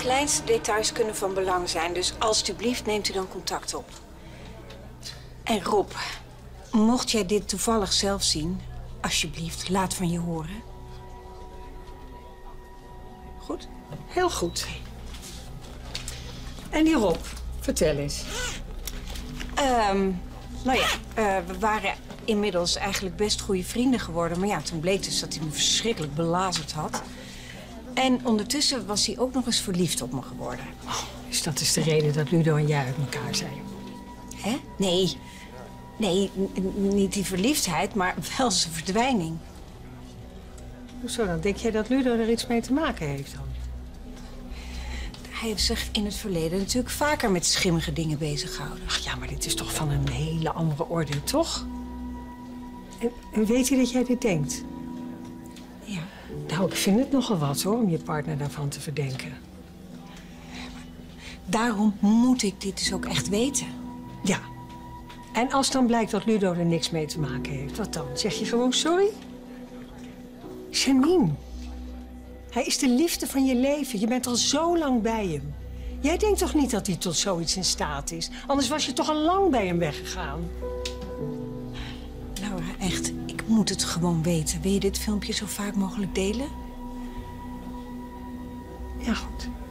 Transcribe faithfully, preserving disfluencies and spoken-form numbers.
kleinste details kunnen van belang zijn. Dus alstublieft neemt u dan contact op. En Rob, mocht jij dit toevallig zelf zien, alsjeblieft, laat van je horen. Goed? Heel goed. En die Rob, vertel eens. Um, nou ja, uh, we waren inmiddels eigenlijk best goede vrienden geworden. Maar ja, toen bleek dus dat hij me verschrikkelijk belazerd had. En ondertussen was hij ook nog eens verliefd op me geworden. Oh, dus dat is de reden dat Ludo en jij uit elkaar zijn? Hè? Nee. Nee, niet die verliefdheid, maar wel zijn verdwijning. Hoezo dan? Denk jij dat Ludo er iets mee te maken heeft dan? Hij heeft zich in het verleden natuurlijk vaker met schimmige dingen bezig gehouden. Ach ja, maar dit is toch van een hele andere orde, toch? En, en weet hij dat jij dit denkt? Ja. Nou, ik vind het nogal wat, hoor, om je partner daarvan te verdenken. Daarom moet ik dit dus ook echt weten. Ja. En als dan blijkt dat Ludo er niks mee te maken heeft, wat dan? Zeg je gewoon sorry? Janine, hij is de liefde van je leven. Je bent al zo lang bij hem. Jij denkt toch niet dat hij tot zoiets in staat is? Anders was je toch al lang bij hem weggegaan? Laura, echt, ik moet het gewoon weten. Wil je dit filmpje zo vaak mogelijk delen? Ja, goed.